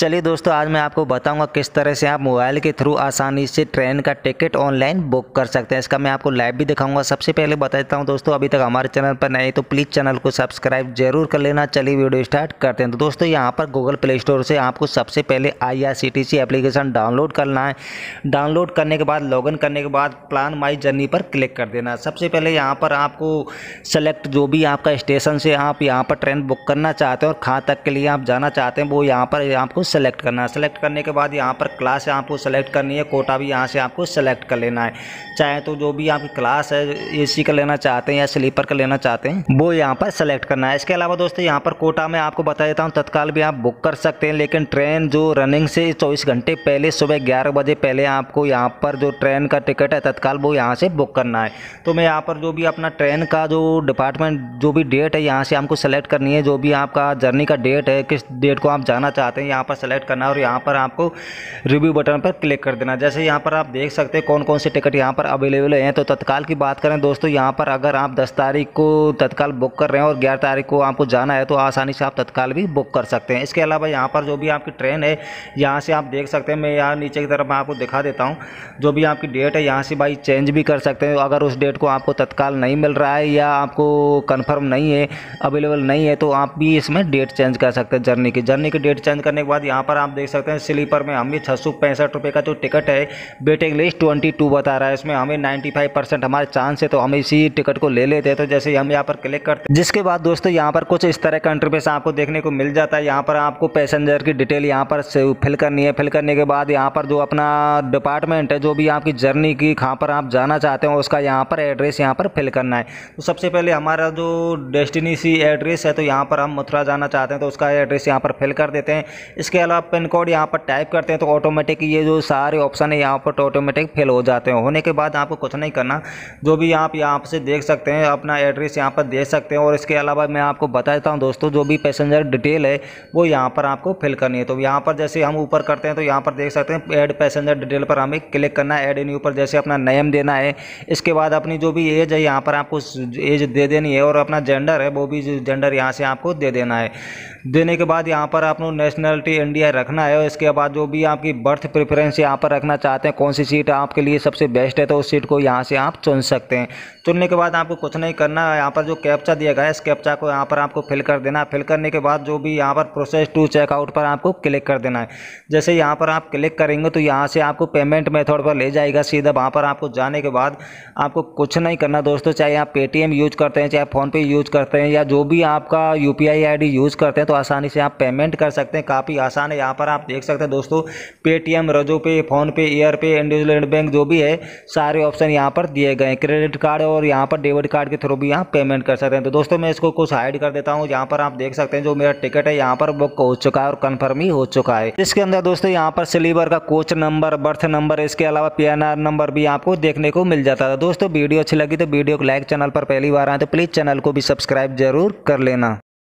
चलिए दोस्तों, आज मैं आपको बताऊंगा किस तरह से आप मोबाइल के थ्रू आसानी से ट्रेन का टिकट ऑनलाइन बुक कर सकते हैं। इसका मैं आपको लाइव भी दिखाऊंगा। सबसे पहले बता देता हूं दोस्तों, अभी तक हमारे चैनल पर नए तो प्लीज़ चैनल को सब्सक्राइब जरूर कर लेना। चलिए वीडियो स्टार्ट करते हैं। तो दोस्तों, यहाँ पर गूगल प्ले स्टोर से आपको सबसे पहले IRCTC एप्लीकेशन डाउनलोड करना है। डाउनलोड करने के बाद लॉगिन करने के बाद प्लान माई जर्नी पर क्लिक कर देना। सबसे पहले यहाँ पर आपको सेलेक्ट जो भी आपका स्टेशन से आप यहाँ पर ट्रेन बुक करना चाहते हैं और कहाँ तक के लिए आप जाना चाहते हैं वो यहाँ पर आपको सेलेक्ट करना है। सेलेक्ट करने के बाद यहाँ पर क्लास आपको सेलेक्ट करनी है। कोटा भी यहाँ से आपको सेलेक्ट कर लेना है। चाहे तो जो भी आपकी क्लास है AC का लेना चाहते हैं या स्लीपर का लेना चाहते हैं वो यहाँ पर सेलेक्ट करना है। इसके अलावा दोस्तों, यहाँ पर कोटा में आपको बता देता हूँ तत्काल भी आप बुक कर सकते हैं, लेकिन ट्रेन जो रनिंग से 24 घंटे पहले सुबह 11 बजे पहले आपको यहाँ पर जो ट्रेन का टिकट है तत्काल वो यहाँ से बुक करना है। तो मैं यहाँ पर जो भी अपना ट्रेन का जो डिपार्टमेंट जो भी डेट है यहाँ से हमको सेलेक्ट करनी है। जो भी आपका जर्नी का डेट है, किस डेट को आप जाना चाहते हैं यहाँ पर सेलेक्ट करना है और यहाँ पर आपको रिव्यू बटन पर क्लिक कर देना। जैसे यहाँ पर आप देख सकते हैं कौन कौन से टिकट यहाँ पर अवेलेबल हैं। तो तत्काल की बात करें दोस्तों, यहाँ पर अगर आप 10 तारीख को तत्काल बुक कर रहे हैं और 11 तारीख को आपको जाना है तो आसानी से आप तत्काल भी बुक कर सकते हैं। इसके अलावा यहाँ पर जो भी आपकी ट्रेन है यहाँ से आप देख सकते हैं। मैं यहाँ नीचे की तरफ मैं आपको दिखा देता हूँ। जो भी आपकी डेट है यहाँ से भाई चेंज भी कर सकते हैं। अगर उस डेट को आपको तत्काल नहीं मिल रहा है या आपको कन्फर्म नहीं है, अवेलेबल नहीं है, तो आप भी इसमें डेट चेंज कर सकते हैं। जर्नी की डेट चेंज करने के बाद यहाँ पर आप देख सकते हैं स्लीपर में हमें 665 रुपये का जो टिकट है वेटिंग लिस्ट 22 बता रहा है। इसमें हमें 95% हमारे चांस है, तो हम इसी टिकट को ले लेते हैं। तो जैसे हम यहाँ पर क्लिक करते हैं, जिसके बाद दोस्तों यहाँ पर कुछ इस तरह का इंटरफेस आपको देखने को मिल जाता है। यहाँ पर आपको पैसेंजर की डिटेल यहाँ पर फिल करनी है। फिल करने के बाद यहाँ पर जो अपना डिपार्टमेंट है, जो भी आपकी जर्नी की कहाँ पर आप जाना चाहते हो उसका यहाँ पर एड्रेस यहाँ पर फिल करना है। तो सबसे पहले हमारा जो डेस्टिनेशन एड्रेस है, तो यहाँ पर हम मथुरा जाना चाहते हैं तो उसका एड्रेस यहाँ पर फिल कर देते हैं। इसके अलावा पिन कोड यहाँ पर टाइप करते हैं तो ऑटोमेटिक ये जो सारे ऑप्शन है यहाँ पर ऑटोमेटिक फिल हो जाते हैं। होने के बाद आपको कुछ नहीं करना, जो भी आप यहाँ से देख सकते हैं अपना एड्रेस यहाँ पर दे सकते हैं। और इसके अलावा मैं आपको बता देता हूँ दोस्तों, जो भी पैसेंजर डिटेल है वो यहाँ पर आपको फिल करनी है। तो यहाँ पर जैसे हम ऊपर करते हैं तो यहाँ पर देख सकते हैं ऐड पैसेंजर डिटेल पर हमें क्लिक करना है। ऐड इन ऊपर जैसे अपना नेम देना है। इसके बाद अपनी जो भी एज है यहाँ पर आपको एज दे देनी है और अपना जेंडर है वो भी जेंडर यहाँ से आपको दे देना है। देने के बाद यहाँ पर आपको नेशनलिटी इंडिया रखना है। और इसके बाद जो भी आपकी बर्थ प्रेफरेंस यहाँ पर रखना चाहते हैं, कौन सी सीट आपके लिए सबसे बेस्ट है तो उस सीट को यहाँ से आप चुन सकते हैं। चुनने के बाद आपको कुछ नहीं करना है। यहाँ पर जो कैप्चा दिया गया है इस कैप्चा को यहाँ पर आपको फिल कर देना है। फिल करने के बाद जो भी यहाँ पर प्रोसेस टू चेकआउट पर आपको क्लिक कर देना है। जैसे यहाँ पर आप क्लिक करेंगे तो यहाँ से आपको पेमेंट मेथड पर ले जाएगा सीधा। वहाँ पर आपको जाने के बाद आपको कुछ नहीं करना दोस्तों, चाहे आप पेटीएम यूज करते हैं, चाहे फ़ोनपे यूज करते हैं या जो भी आपका UPI ID यूज़ करते हैं तो आसानी से आप पेमेंट कर सकते हैं। काफ़ी आसान है। यहाँ पर आप देख सकते हैं दोस्तों, Paytm, Razorpay, PhonePe, Airpay, individual bank जो भी है सारे ऑप्शन यहाँ पर दिए गए हैं। क्रेडिट कार्ड और यहाँ पर डेबिट कार्ड के थ्रू भी आप पेमेंट कर सकते हैं। तो दोस्तों मैं इसको कुछ हाइड कर देता हूँ। यहाँ पर आप देख सकते हैं जो मेरा टिकट है यहाँ पर बुक हो चुका है और कन्फर्म ही हो चुका है। इसके अंदर दोस्तों यहाँ पर स्लीपर का कोच नंबर, बर्थ नंबर, इसके अलावा PNR नंबर भी आपको देखने को मिल जाता था। दोस्तों वीडियो अच्छी लगी तो वीडियो को लाइक, चैनल पर पहली बार आए तो प्लीज़ चैनल को भी सब्सक्राइब जरूर कर लेना।